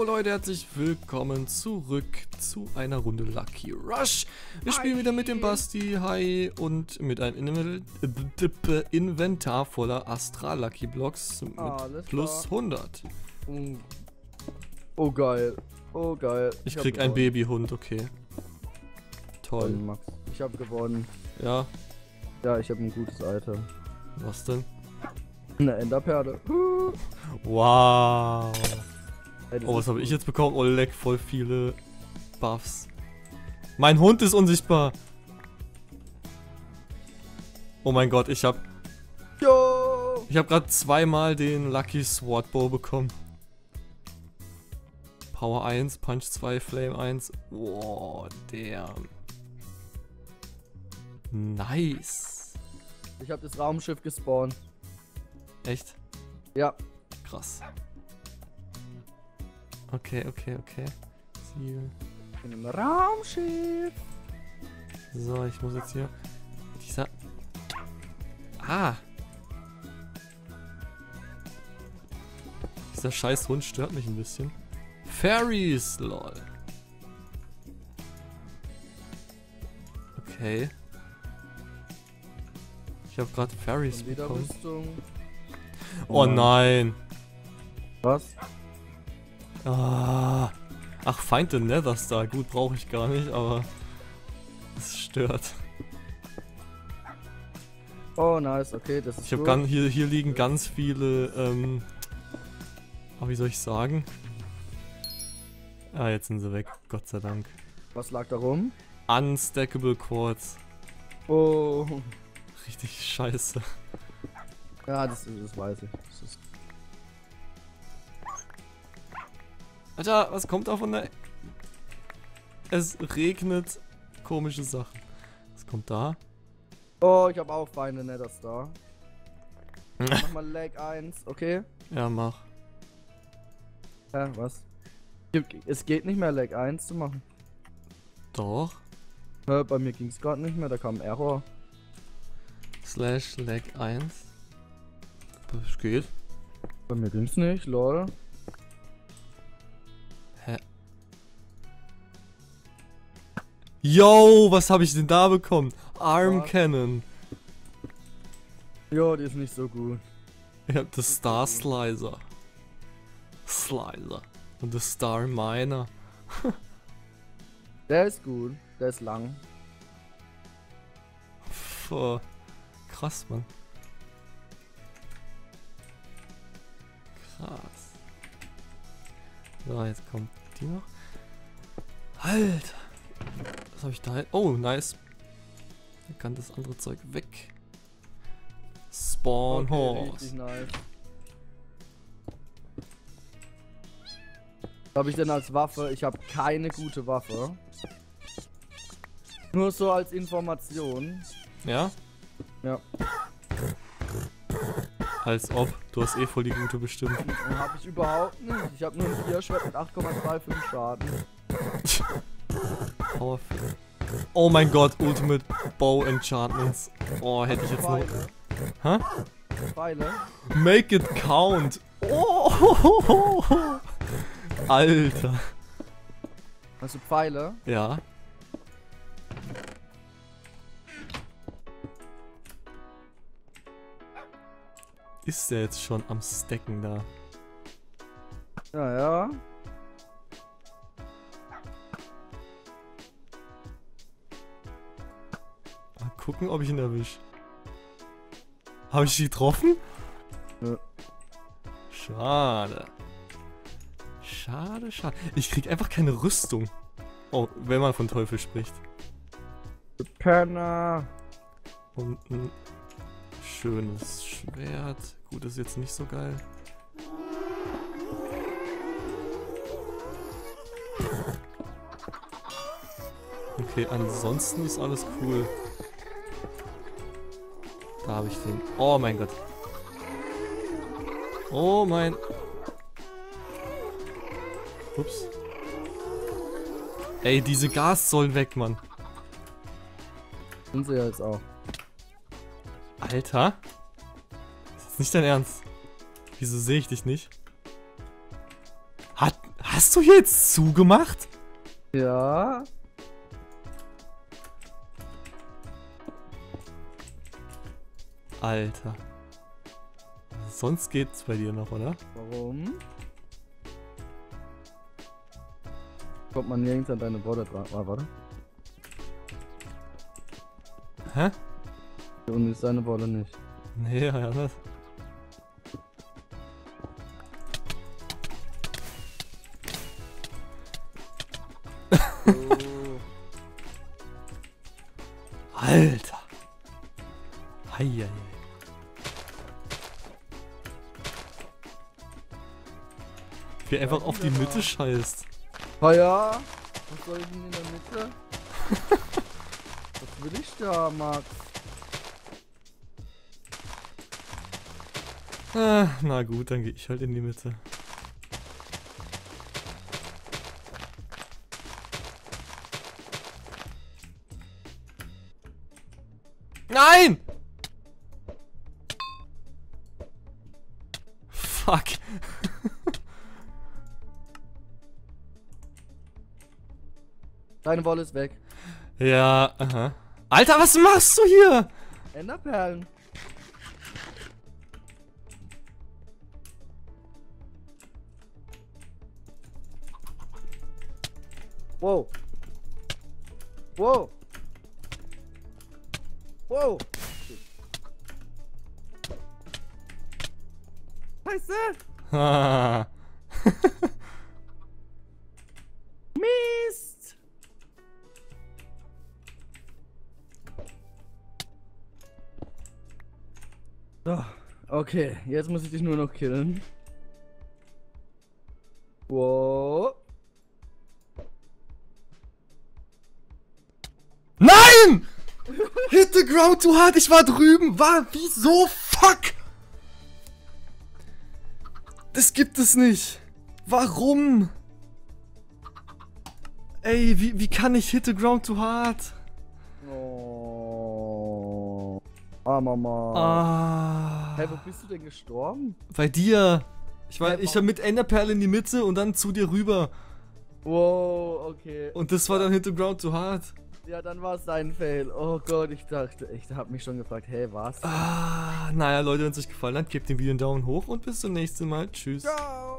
Leute, herzlich willkommen zurück zu einer Runde Lucky Rush. Wir spielen wieder mit dem Basti, hi, und mit einem Inventar voller Astral Lucky Blocks mit plus 100. Oh geil, oh geil. Ich krieg einen Babyhund, okay. Toll. Max, ich habe gewonnen. Ja? Ja, ich habe ein gutes Item. Was denn? Eine Enderperle. Wow. Ey, Oh, was habe ich jetzt bekommen? Oh, leck, voll viele Buffs. Mein Hund ist unsichtbar. Oh mein Gott, ich habe gerade zweimal den Lucky Sword Bow bekommen. Power 1, Punch 2, Flame 1. Wow, damn. Nice. Ich habe das Raumschiff gespawnt. Echt? Ja. Krass. Okay. Ziel. In einem Raumschiff. So, ich muss jetzt hier... Dieser... Ah! Dieser scheiß Hund stört mich ein bisschen. Fairies, lol. Okay. Ich habe gerade Fairies bekommen. Oh nein. Was? Ah. Ach, Find the Nether Star. Gut, brauche ich gar nicht, aber es stört. Oh nice, okay, das ist Ich habe hier liegen ganz viele, wie soll ich sagen? Ah, jetzt sind sie weg. Gott sei Dank. Was lag da rum? Unstackable Quartz. Oh. Richtig scheiße. Ja, das weiß ich. Das ist Alter, was kommt da von der... Es regnet komische Sachen. Was kommt da? Oh, ich habe auch Feinde Nether Star. Mach mal Lag 1, okay? Ja, mach. Hä, was? Es geht nicht mehr Lag 1 zu machen. Doch. Bei mir ging es gerade nicht mehr, da kam ein Error. /lag 1. Das geht. Bei mir ging's nicht, lol. Hä? Yo, was habe ich denn da bekommen? Arm Cannon. Jo, die ist nicht so gut. Ich hab das Star Slicer. Und das Star Miner. Der ist gut, der ist lang. Puh. Krass, Mann. Krass. So, jetzt kommt die noch. Alter. Was habe ich da? Oh, nice. Hier kann das andere Zeug weg. Spawn Horse. Richtig nice. Was habe ich denn als Waffe? Ich habe keine gute Waffe. Nur so als Information. Ja? Ja. Als ob. Du hast eh voll die gute bestimmt. Habe ich überhaupt nicht. Ich habe nur ein 4-Schwert mit 8,25 Schaden. Powerful. Oh mein Gott, Ultimate Bow Enchantments. Oh, hätte ich jetzt noch... Hä? Pfeile? Make it count. Oh. Alter. Hast du Pfeile? Ja. Ist der jetzt schon am Stacken da? Ja. Mal gucken, ob ich ihn erwische. Habe ich sie getroffen? Ja. Schade. Schade. Ich krieg einfach keine Rüstung. Oh, wenn man von Teufel spricht. Penner. Und ein schönes Schwert. Gut, ist jetzt nicht so geil. Okay, ansonsten ist alles cool. Da habe ich den... Oh mein Gott. Oh mein... Ups. Ey, diese Gas sollen weg, Mann. Sind sie ja jetzt auch. Alter. Das ist nicht dein Ernst. Wieso sehe ich dich nicht? Hat Hast du jetzt zugemacht? Ja. Alter. Sonst geht's bei dir noch, oder? Warum? Kommt man nirgends an deine Border dran. Ah, warte. Hä? Hier unten ist deine Border nicht. Nee, ja nicht. Oh. Alter. Heieiei. Wie einfach auf die Mitte scheißt. Ah ja. Was soll ich denn in der Mitte? Was will ich da, Max? Ah, na gut, dann gehe ich halt in die Mitte. Nein! Fuck. Deine Wolle ist weg. Ja, aha. Alter, was machst du hier? Enderperlen. Wow. Wow. Wow. Scheiße. Ah. Mist. So, okay, jetzt muss ich dich nur noch killen. Wow. Nein! Hit the ground too hard, ich war drüben. Wieso? Fuck! Das gibt es nicht. Warum? Ey, wie kann ich hit the ground too hard? Oh. Armer Mann. Ah. Hey, wo bist du denn gestorben? Bei dir. Ich war Hey, mit Enderperle in die Mitte und dann zu dir rüber. Wow, okay. Und das war dann hit the ground too hard. Ja, dann war es dein Fail. Oh Gott, ich hab mich schon gefragt, hey, was? Ah, naja, Leute, wenn es euch gefallen hat, gebt dem Video einen Daumen hoch und bis zum nächsten Mal. Tschüss. Ciao.